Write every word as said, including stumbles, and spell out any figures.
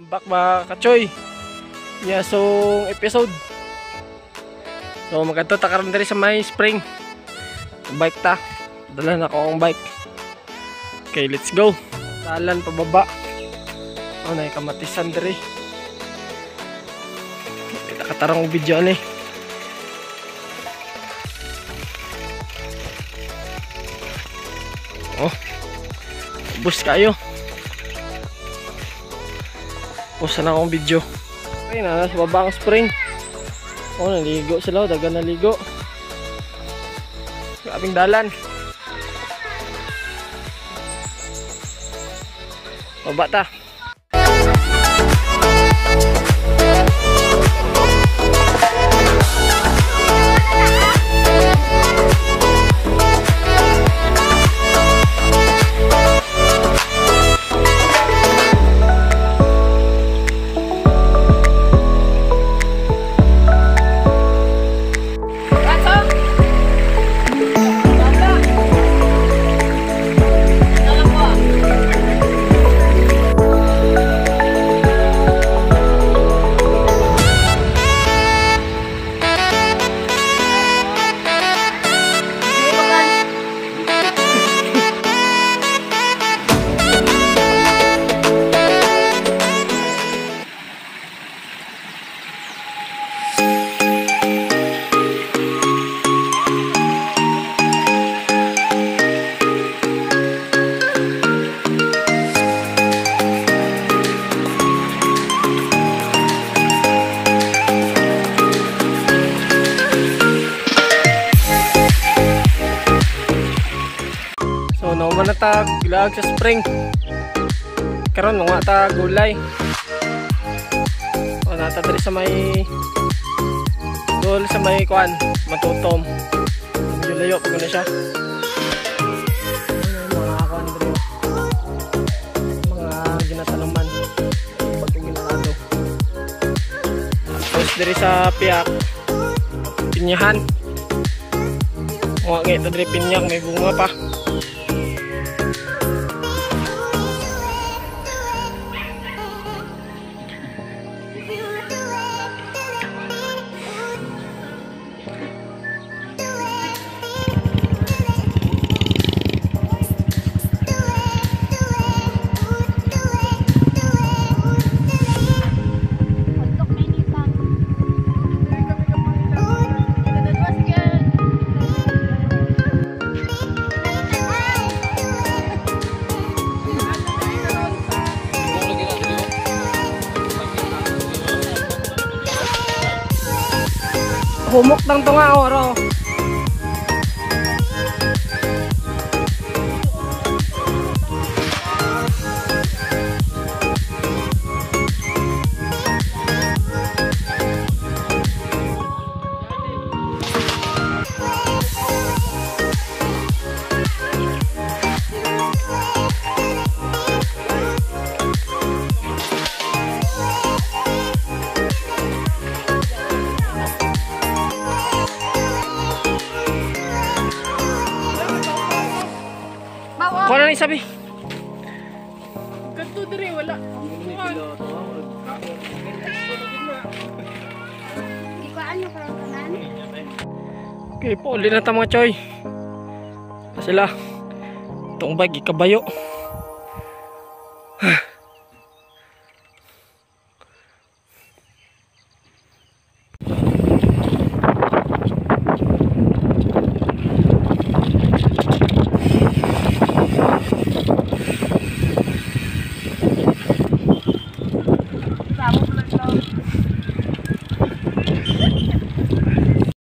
back mga kachoy. Miasong episode. So magkanto ta karon diri sa may spring. Bike ta. Dala na ko ang bike. Okay, let's go. Dalan pababa. Oh, nay kamatisan diri. Kita katarong video ni. Oh. Bus kayo. Post na akong video. Okay na, nasa baba ang spring. Oh, naligo sila, dagan naligo. Grabing dalan. Baba ta. So naman na ta gilag sa spring. Karon nga ta gulay. O nata diri sa may dol sa may kuan, matutom. Medyo layo pag na siya. Mga kuan diri. Mga ginatalaman. Pag ginarado. Tapos diri sa piyak. Pinyahan. O nga ito diri pinyak, may bunga pa. Humok ng tunga oro. Kuha na ni sabi. Ganto diri wala. Okay, pauli na ta mga choy. Sila. Itong bag ikabayo.